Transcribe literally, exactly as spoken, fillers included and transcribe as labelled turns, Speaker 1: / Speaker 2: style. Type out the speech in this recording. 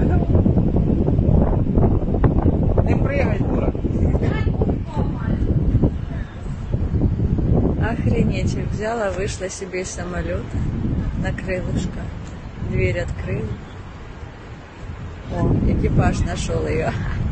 Speaker 1: Не прыгай, дура.
Speaker 2: Охренеть, взяла, вышла себе из самолета на крылышко. Дверь открыла. О, экипаж нашел ее.